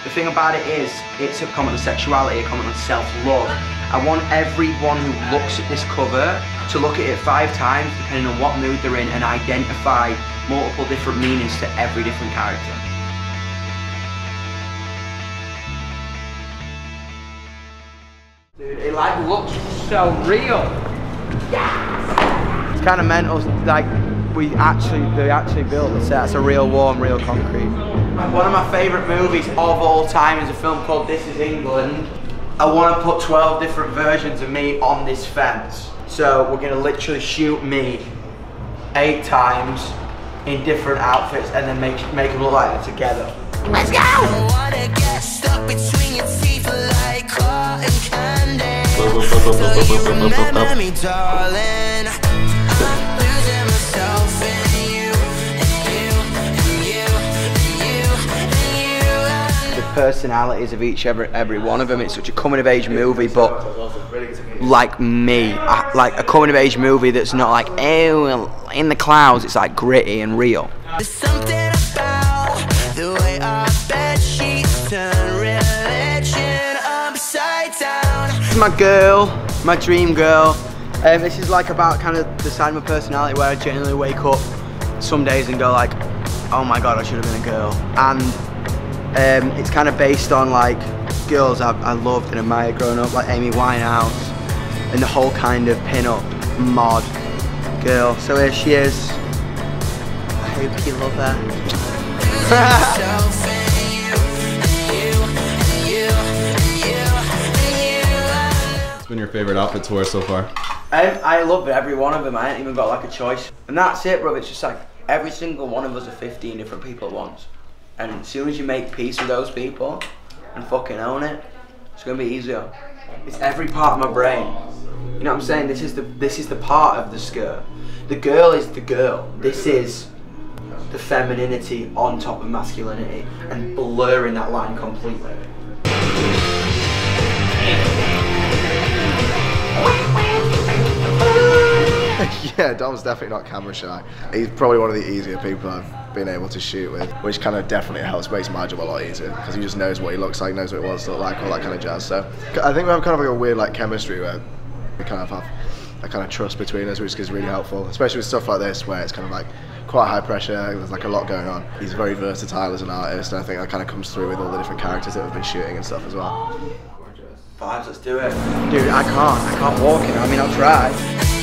The thing about it is, it's a comment on sexuality, a comment on self-love. I want everyone who looks at this cover to look at it 5 times, depending on what mood they're in, and identify multiple different meanings to every different character. Dude, it like looks so real. Yes! It's kind of mental, like they actually built the set. It's a real warm, real concrete. One of my favourite movies of all time is a film called This Is England. I want to put 12 different versions of me on this fence. So we're going to literally shoot me 8 times in different outfits and then make them look like they're together. Let's go! I wanna get stuck between your teeth like cotton candy. So you remember me, darling. I'm losing myself in you, and you, and you. The personalities of every one of them. It's such a coming of age movie, but like me, like a coming of age movie that's not like, oh, in the clouds. It's like gritty and real. There's something about the way our bed sheets turn religion upside down. This is my girl, my dream girl. This is like about kind of the side of my personality where I genuinely wake up some days and go like, oh my god, I should have been a girl. And it's kind of based on like girls I loved and admired growing up, like Amy Winehouse and the whole kind of pin-up mod girl. So here she is. I hope you love her. What's been your favorite outfit to wear so far? I love every one of them. I ain't even got like a choice. And that's it, bro. It's just like every single one of us are 15 different people at once. And as soon as you make peace with those people and fucking own it, it's gonna be easier. It's every part of my brain. You know what I'm saying? This is the part of the skirt. The girl is the girl. This is the femininity on top of masculinity and blurring that line completely. Yeah, Dom's definitely not camera shy. He's probably one of the easier people I've been able to shoot with, which kind of definitely helps, makes my job a lot easier, because he just knows what he looks like, knows what he wants to look like, all that kind of jazz. So I think we have kind of like a weird like chemistry where we kind of have a kind of trust between us, which is really helpful, especially with stuff like this where it's kind of like quite high pressure, there's like a lot going on. He's very versatile as an artist, and I think that kind of comes through with all the different characters that we've been shooting and stuff as well. Vibes, let's do it. Dude, I can't walk in. I mean, I'll try.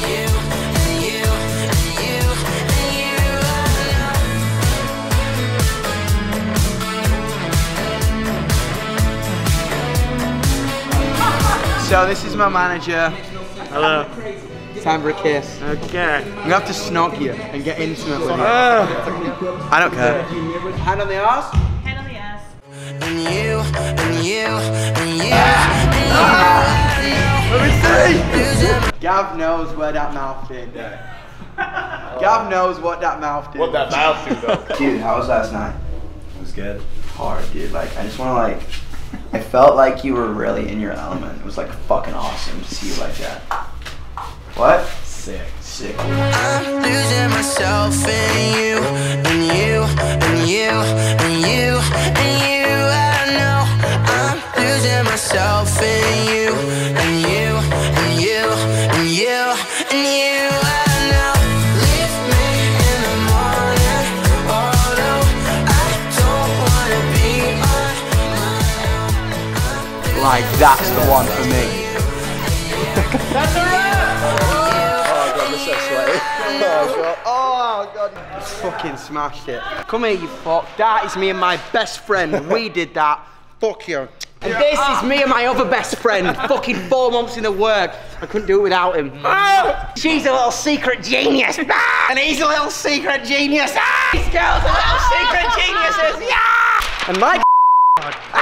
So this is my manager. Hello. Time for a kiss. Okay. I'm gonna have to snog you and get intimate with you. I don't care. Hand on the ass. Hand on the ass. And you, and you, and you, and you. Let me see. Gav knows where that mouth did. Gav knows what that mouth did. What that mouth do though? Dude, how was last night? It was good. Hard, dude. Like, I just wanna like, I felt like you were really in your element. It was like fucking awesome to see you like that. What? Sick. Sick. I'm losing myself in you, and you, and you, and you, and you. I know I'm losing myself in you, and you, and you, and you, and you. I know. Leave me in the morning, although I don't wanna be on my own. Like, that's the one for me. That's a wrap! Oh god, we're so sweaty. Oh god. Oh god. Just fucking smashed it. Come here, you fuck. That is me and my best friend. We did that. Fuck you. And this is me and my other best friend. Fucking 4 months in the work. I couldn't do it without him. She's a little secret genius. And he's a little secret genius. These girls are little secret geniuses. Yeah! And my